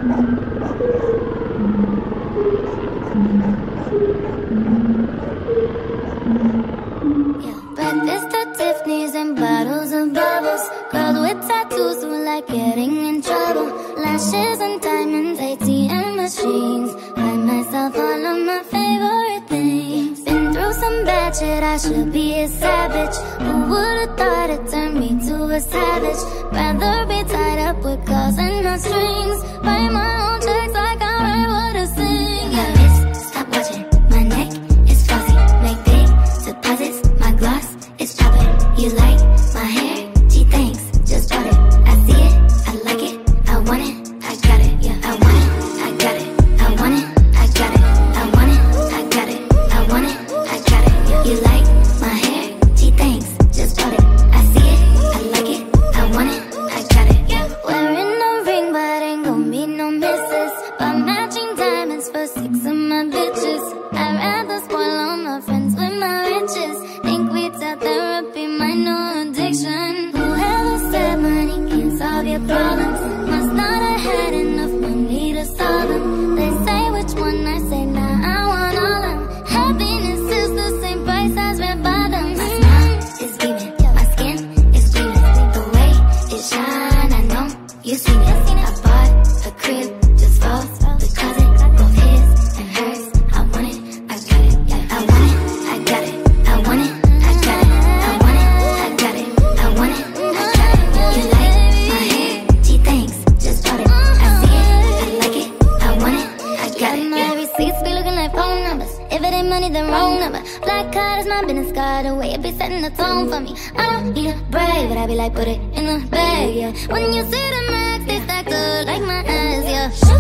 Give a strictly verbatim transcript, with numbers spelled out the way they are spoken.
Breakfast at Tiffany's and bottles of bubbles. Girls with tattoos who like getting in trouble. Lashes and diamonds, A T M machines. Buy myself all of my favorite things. Been through some bad shit, I should be a savage. Who would've thought it turned me to a savage? Rather be tied up with calls and not strings. Write my own checks like I write what I sing. Yeah, wrist, stop watching. My neck is flossy. Make big deposits. My gloss is chopping. You like my hair? Gee, thanks. Just bought it. I see it. I like it. I want it. I got it. Yeah, I want it. I got it. I want it. I got it. I want it. I got it. I want it. I got it. Yeah. You like my hair? Gee, thanks. Just bought it. I see it. I like it. I want it. I got it. Yeah. Wearing a ring, but ain't gon' be no misses. Buy matching diamonds for six of my bitches. I'd rather spoil all my friends with my riches. Think we tell therapy my new addiction. Whoever said money can solve your problems must not have had enough money to solve them. They say which one, I say nah, I want all them. Happiness is the same price as red bottoms. My smile is beaming, my skin is gleaming. The way it shine, I know you seen it. I bought a crib just for the closet, both his and hers. I want it, I got it, yeah, I want it, I got it, I want it, I got it, I want it, I got it, I want it, I got it. You like my hair? Gee, thanks, just bought it. I see it, I like it, I want it, I got it. My receipts be looking like phone numbers. If it ain't money, then wrong number. Black card is my business card, the way it be setting the tone for me. I don't need a brag, but I be like, put it in the bag, yeah. When you see the max, they stacked up like my ass, yeah.